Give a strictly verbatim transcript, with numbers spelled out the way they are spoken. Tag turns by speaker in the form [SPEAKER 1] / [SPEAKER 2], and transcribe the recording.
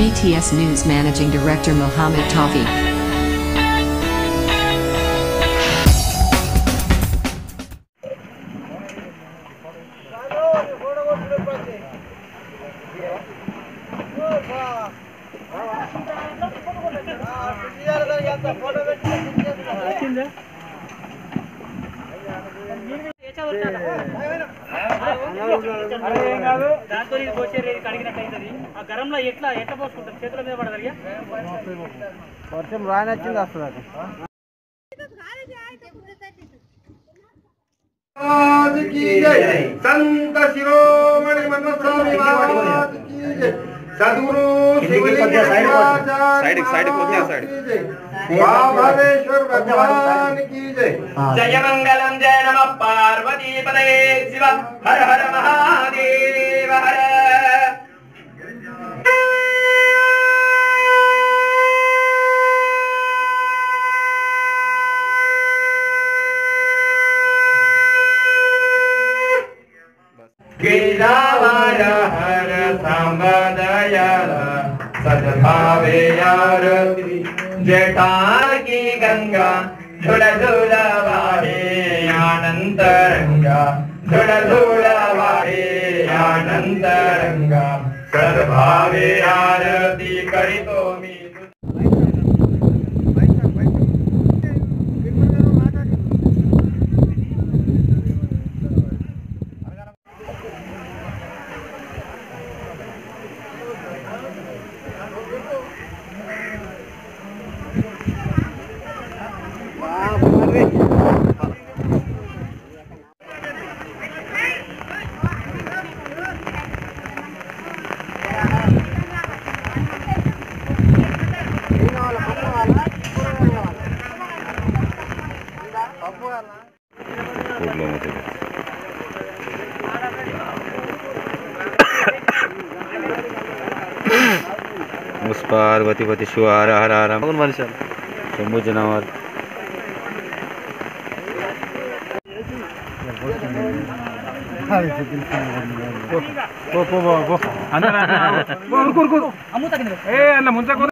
[SPEAKER 1] B T S News Managing Director Mohammed Tawfiq.
[SPEAKER 2] వర్షం రానొచ్చింది వస్తుంది
[SPEAKER 3] संत शिरोमणि मन्मथ स्वामी महाराज की जय। सद्गुरु शिवलिंग साइड साइड को क्या साइड महाभवेश्वर भगवान की जय।
[SPEAKER 4] जय मंगलम जय नमः पार्वती पते शिव हर हर महादेव हर। गिरिजावर हर संबदयल सद्भावे आरती जटार की गंगा झुल झुल वाहे आनंद रंगा झुल झुल वाहे आनंद रंगा सद्भावे आरती करी तो मी
[SPEAKER 5] पार्वती पति शिव हर हर हर मनुष्य शंभु जनावर
[SPEAKER 2] అన్న ముందు